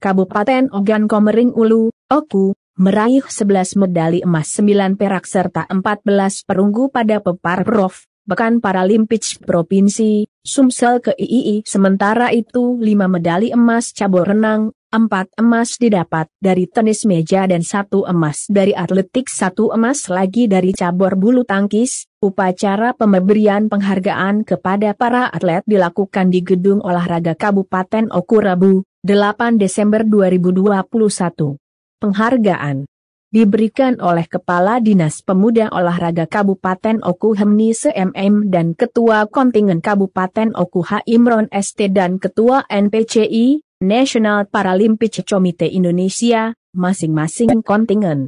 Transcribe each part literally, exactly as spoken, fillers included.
Kabupaten Ogan Komering Ulu, Oku, meraih sebelas medali emas, sembilan perak serta empat belas perunggu pada Peparprov, Pekan Paralimpik Provinsi, Sumsel ke I I I. Sementara itu lima medali emas cabur renang, empat emas didapat dari tenis meja dan satu emas dari atletik, satu emas lagi dari cabur bulu tangkis. Upacara pemberian penghargaan kepada para atlet dilakukan di Gedung Olahraga Kabupaten Oku Rabu, delapan Desember dua ribu dua puluh satu. Penghargaan diberikan oleh Kepala Dinas Pemuda Olahraga Kabupaten Oku Hemni S M M dan Ketua Kontingen Kabupaten Oku H Imron S T dan Ketua N P C I, National Paralympic Committee Indonesia, masing-masing kontingen.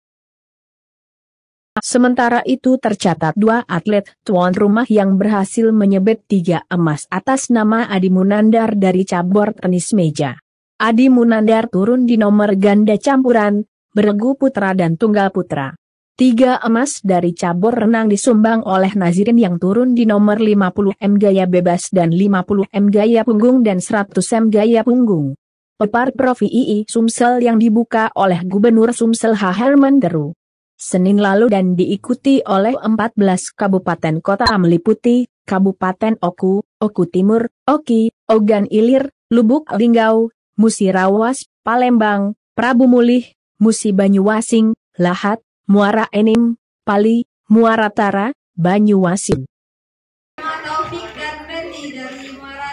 Sementara itu tercatat dua atlet tuan rumah yang berhasil menyabet tiga emas atas nama Adi Munandar dari cabur tenis meja. Adi Munandar turun di nomor ganda campuran, beregu putra dan tunggal putra. Tiga emas dari cabur renang disumbang oleh Nazirin yang turun di nomor lima puluh meter gaya bebas dan lima puluh meter gaya punggung dan seratus meter gaya punggung. Peparprov I I I Sumsel yang dibuka oleh Gubernur Sumsel H Herman Deru Senin lalu dan diikuti oleh empat belas kabupaten kota meliputi Kabupaten Oku, Oku Timur, Oki, Ogan Ilir, Lubuk Linggau, Musi Rawas, Palembang, Prabu Mulih, Musi Banyuasin, Lahat, Muara Enim, Pali, Muara Tara, Banyuasin. Taufik dan Betty dari Muara.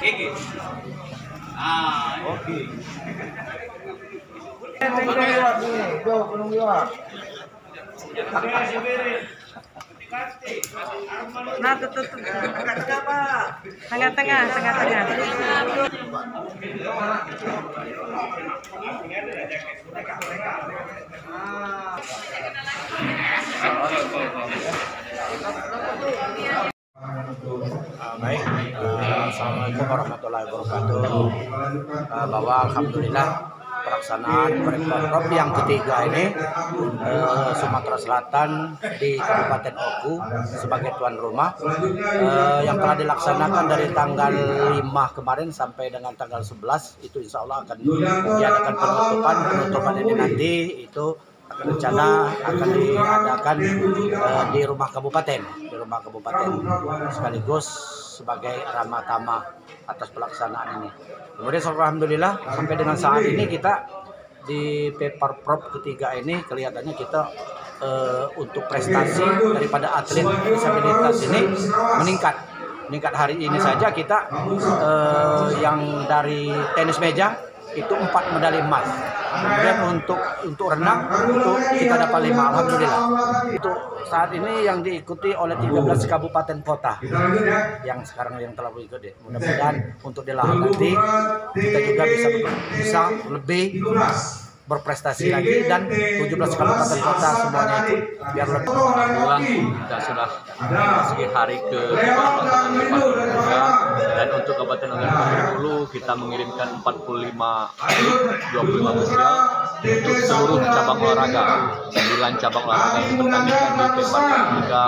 Ah, oke. Nah, tutup tengah-tengah, tengah-tengah. Uh, baik, uh, Assalamualaikum warahmatullahi wabarakatuh. Uh, bahwa alhamdulillah pelaksanaan Peparprov yang ketiga ini uh, Sumatera Selatan di Kabupaten Oku sebagai tuan rumah uh, yang telah dilaksanakan dari tanggal lima kemarin sampai dengan tanggal sebelas itu insya Allah akan diadakan penutupan. Penutupan ini nanti itu akan rencana akan diadakan uh, di rumah kabupaten, di rumah kabupaten sekaligus sebagai ramah tamah atas pelaksanaan ini. Kemudian alhamdulillah sampai dengan saat ini kita di Peparprov ketiga ini kelihatannya kita uh, untuk prestasi daripada atlet disabilitas ini meningkat. Meningkat hari ini saja kita uh, yang dari tenis meja itu empat medali emas. Kemudian untuk untuk renang itu kita dapat lima, alhamdulillah. Itu saat ini yang diikuti oleh tiga belas kabupaten kota yang sekarang yang telah mengikuti. Mudah-mudahan untuk di Lahat nanti kita juga bisa bisa lebih berprestasi lagi dan tujuh belas kabupaten kota semuanya ikut biar lebih. Alhamdulillah kita sudah memasuki hari ke dan untuk Kabupaten Ogan Komering Ulu kita mengirimkan empat puluh lima dua puluh lima medal untuk seluruh cabang olahraga. sembilan cabang olahraga yang dipertandingkan di Peparprov tiga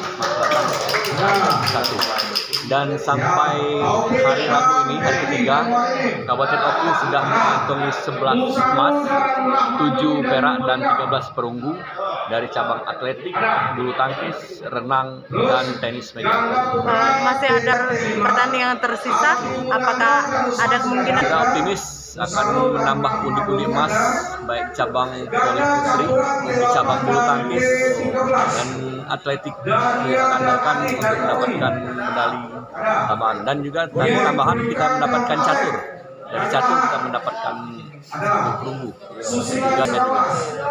satu. Dan sampai hari Rabu ini, hari ketiga, Kabupaten Oku sudah mengantongi sebelas emas, tujuh perak dan tiga belas perunggu dari cabang atletik, bulu tangkis, renang, dan tenis meja. Masih ada pertandingan tersisa, apakah ada kemungkinan? Kita optimis akan menambah pundi-pundi emas baik cabang voli putri, di cabang bulu tangkis, dan atletik diandalkan untuk mendapatkan medali tambahan. Dan juga tadi tambahan kita mendapatkan catur. Dari catur kita mendapatkan perunggu. Juga dan juga.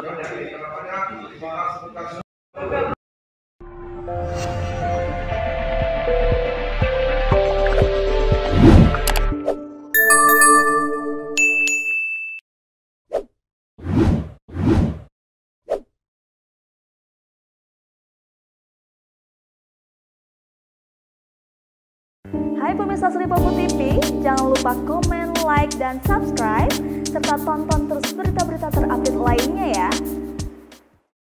Hai pemirsa Sri Popo T V, jangan lupa komen, like, dan subscribe, serta tonton terus berita-berita terupdate lainnya